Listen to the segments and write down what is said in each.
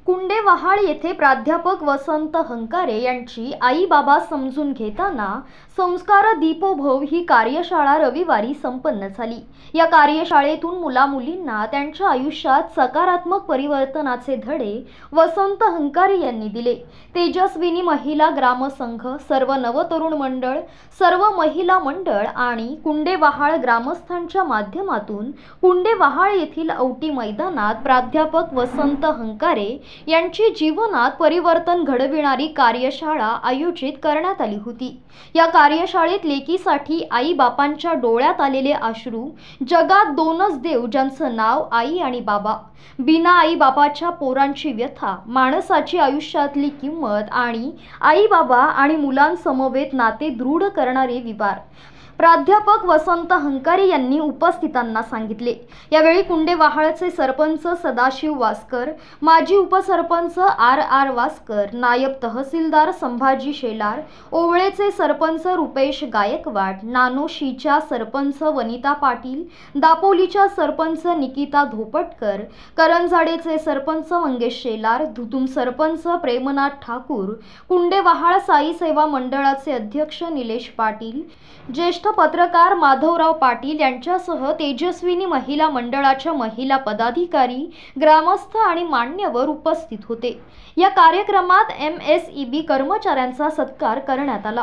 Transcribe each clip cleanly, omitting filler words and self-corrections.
कुंडेवाहाळ येथे प्राध्यापक वसंत हंकारे यांची आई बाबा समजून घेताना संस्कार दीपोभव ही कार्यशाळा रविवारी संपन्न झाली। या कार्यशाळेतून मुलामुलींना त्यांच्या आयुष्यात सकारात्मक परिवर्तनाचे धडे वसंत हंकारे यांनी दिले। तेजस्विनी महिला ग्रामसंघ, सर्व नवतरुण मंडळ, सर्व महिला मंडळ आणि कुंडेवाहाळ ग्रामस्थांच्या माध्यमातून कुंडेवाहाळ येथील औटी मैदानात प्राध्यापक वसंत हंकारे यांची जीवनात परिवर्तन घडविणारी कार्यशाळा आयोजित करण्यात आली होती। या कार्यशाळेत लेकीसाठी आई बापांच्या डोळ्यात आलेले अश्रू, जगात दोनच देव ज्यांचं नाव आई आणि बाबा, बिना आई बापाच्या पोरांची व्यथा, माणसाची आयुष्यातली किंमत आणि आई बाबा आणि मुलांसमवेत नाते दृढ करणारे विचार प्राध्यापक वसंत हंकारे यांनी उपस्थितांना सांगितले। यावेळी कुंडेवाहाळचे सरपंच सदाशिव वासकर, माजी उपसरपंच आर वासकर, नायब तहसीलदार संभाजी शेलार, ओवळेचे सरपंच रुपेश गायकवाड, नानोशीच्या सरपंच वनिता पाटील, दापोलीच्या सरपंच निकिता धोपटकर, करंजाडेचे सरपंच मंगेश शेलार, धुतुम सरपंच प्रेमनाथ ठाकूर, कुंडेवाहाळ साई सेवा मंडळाचे अध्यक्ष निलेश पाटील, ज्येष्ठ पत्रकार माधवराव पाटील यांच्यासह तेजस्विनी महिला मंडळाच्या महिला पदाधिकारी, ग्रामस्थ आणि मान्यवर उपस्थित होते। या कार्यक्रमात MSEB कर्मचाऱ्यांचा सत्कार करण्यात आला।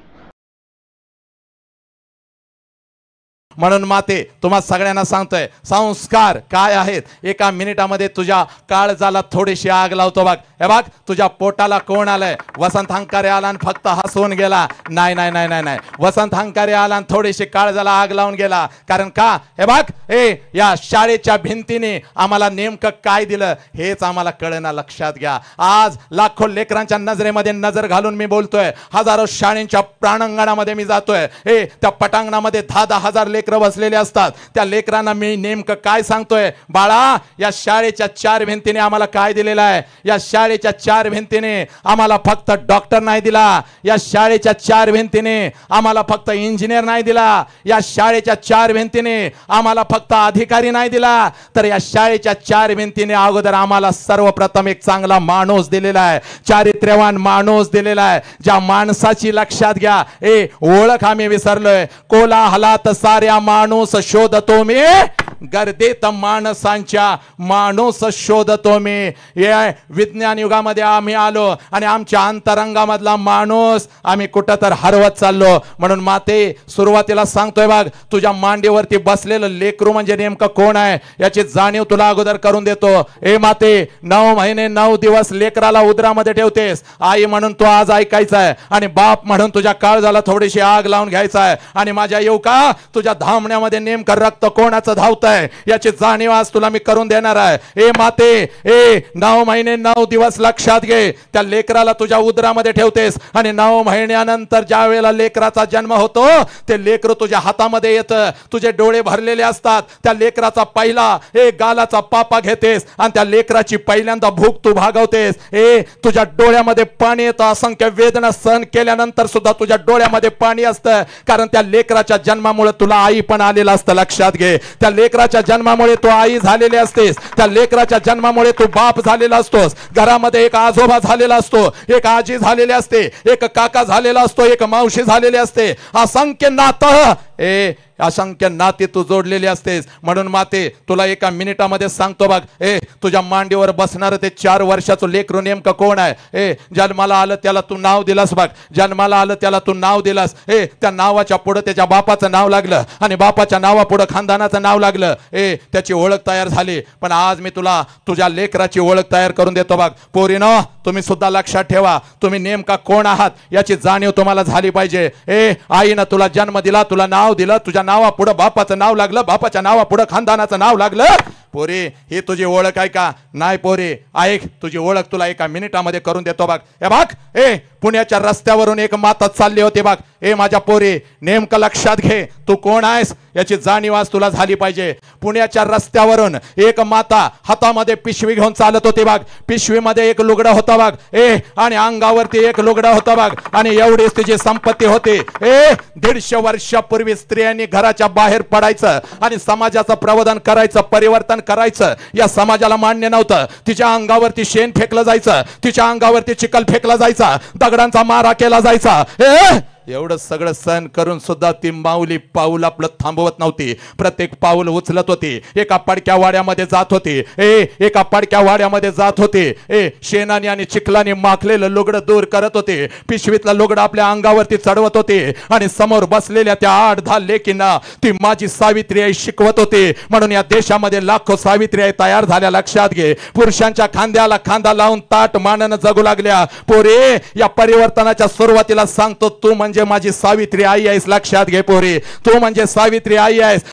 म्हणून माते तुम्हा सगळ्यांना सांगतोय, संस्कार काय आहेत एका मिनिटामध्ये तुझ्या काळजाला थोडीशी आग लावतो बघ। हे बघ, तुझ्या पोटाला कोण आलंय? वसंत हंकारे आला आणि फक्त हसवून गेला? नाही नाही नाही नाही नाही, वसंत हंकारे आला आणि थोडीशी काळजाला आग लावून गेला। कारण का? हे बघ, या शाळेच्या भिंतीने आम्हाला नेमकं काय दिलं हेच आम्हाला कळेना। लक्षात घ्या, आज लाखो लेकरांच्या नजरेमध्ये नजर घालून मी बोलतोय, हजारो शाळेच्या प्रांगणामध्ये मी जातोय। त्या पटांगणामध्ये 10-10 हजार लेकरं बसलेले असतात। त्या लेकरांना मी नेमकं काय सांगतोय? बाळा, या शाळेच्या 4 भिंतीने आम्हाला काय दिलेलं आहे? या शाळेच्या 4 भिंतीने आम्हाला फक्त डॉक्टर नाही दिला, या शाळेच्या 4 भिंतीने आम्हाला फक्त इंजिनियर नाही दिला, या शाळेच्या 4 भिंतीने आम्हाला फक्त अधिकारी नाही दिला, तर या शाळेच्या 4 भिंतीने अगोदर आम्हाला सर्वप्रथम एक चांगला माणूस दिलेला आहे, चारित्र्यवान माणूस दिलेला आहे। ज्या माणसाची, लक्षात घ्या, ओळख आम्ही विसरलोय। कोलाहलात साऱ्या माणूस शोधतो मी, गर्दीत माणसांच्या माणूस शोधतो मी। विज्ञान युगामध्ये आम्ही आलो आणि आमच्या अंतरंगामधला माणूस आम्ही कुठं तर हरवत चाललो। म्हणून माते, सुरुवातीला सांगतोय बघ, तुझ्या मांडीवरती बसलेलं लेकरू म्हणजे नेमकं कोण आहे याची जाणीव तुला अगोदर करून देतो। माते, 9 महिने 9 दिवस लेकराला उदरामध्ये ठेवतेस। आई म्हणून तू आज ऐकायचं आहे आणि बाप म्हणून तुझ्या काळजाला थोडीशी आग लावून घ्यायचं आहे। आणि माझ्या येऊ का, तुझ्या धामण्यामध्ये नेमकं रक्त कोणाचं धावतंय याची जाणीव आज तुला मी करून देणार आहे। माते, 9 महिने 9 दिवस लक्षात घे, त्या लेकराला तुझ्या उदरामध्ये ठेवतेस आणि 9 महिन्यानंतर ज्या वेळेला लेकराचा जन्म होतो ते लेकरू तुझ्या हातामध्ये येतं, तुझे डोळे भरलेले असतात। त्या लेकराचा पहिला गालाचा पापा घेतेस आणि त्या लेकराची पहिल्यांदा भूक तू भागवतेस। तुझ्या डोळ्यामध्ये पाणी येतं, असंख्य वेदना सहन केल्यानंतर सुद्धा तुझ्या डोळ्यामध्ये पाणी असतं, कारण त्या लेकराच्या जन्मामुळे तुला आई पण आलेलं असतं। लक्षात घे, त्या लेकराच्या जन्मामुळे तू आई झालेली असतेस, त्या लेकराच्या जन्मामुळे तू बाप झालेला असतोस। घरामध्ये एक आजोबा झालेला असतो, एक आजी झालेली असते, एक काका झालेला असतो, एक मावशी झालेली असते। असंख्य नातं, असंख्य नाते तू जोडलेली असतेस। म्हणून माते, तुला एका मिनिटामध्ये सांगतो बघ, तुझ्या मांडीवर बसणार ते 4 वर्षाचं लेकरू नेमकं कोण आहे? जन्माला आलं त्याला तू नाव दिलास बघ, जन्माला आलं त्याला तू नाव दिलास। त्या नावाच्या पुढे त्याच्या बापाचं नाव लागलं आणि बापाच्या नावापुढे खानदानाचं नाव लागलं। त्याची ओळख तयार झाली। पण आज मी तुला तुझ्या लेकराची ओळख तयार करून देतो बघ। पोरीनो, तुम्ही सुद्धा लक्षात ठेवा, तुम्ही नेमका कोण आहात याची जाणीव तुम्हाला झाली पाहिजे। आईनं तुला जन्म दिला, तुला नाव दिलं, तुझ्या नावा पुढे बापाचं नाव लागलं, बापाच्या नावा पुढे खानदानाचं नाव लागलं। पोरी, ही तुझी ओळख आहे का? नाही पोरी, ऐक, तुझी ओळख तुला एका मिनिटामध्ये करून देतो बघ। हे बघ, पुण्याच्या रस्त्यावरून एक माता चालली होती बघ। माझ्या पोरी, नेमकं लक्षात घे, तू कोण आहेस याची जाणीव आज तुला झाली पाहिजे। पुण्याच्या रस्त्यावरून एक माता हातामध्ये पिशवी घेऊन चालत होती बघ। पिशवीमध्ये एक लुगडं होतं बघ, आणि अंगावरती एक लुगडं होतं बघ, आणि एवढीच तिची संपत्ती होती। 150 वर्षापूर्वी स्त्रियांनी घराच्या बाहेर पडायचं आणि समाजाचं प्रबोधन करायचं, परिवर्तन करायचं या समाजाला मान्य नव्हतं. तिच्या अंगावरती शेण फेकलं जायचं, तिच्या अंगावरती चिखल फेकला जायचा, दगडांचा मारा केला जायचा. एवढं सगळं सहन करून सुद्धा ती माऊली पाऊल आपलं थांबवत नव्हती. प्रत्येक पाऊल उचलत होती. एका पडक्या वाड्यामध्ये जात होती. एका पडक्या वाड्यामध्ये जात होती. शेणाने आणि चिखलाने माखलेलं लुगडं दूर करत होते. पिशवीतलं लुगडं आपल्या अंगावरती चढवत होते आणि समोर बसलेल्या त्या 8-10 लेकींना ती माझी सावित्री आई शिकवत होती. म्हणून या देशामध्ये लाखो सावित्री आई तयार झाल्या. लक्षात घे. पुरुषांच्या खांद्याला खांदा लावून ताट मानानं जगू लागल्या. पोरे, या परिवर्तनाच्या सुरुवातीला सांगतो, तू म्हणजे माझी सावित्री आई आहेस. लक्षात घे पोरी, तू म्हणजे सावित्री आई आहेस.